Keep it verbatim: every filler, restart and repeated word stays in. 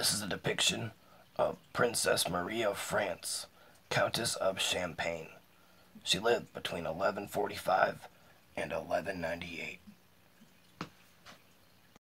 This is a depiction of Princess Marie of France, Countess of Champagne. She lived between eleven forty-five and eleven ninety-eight.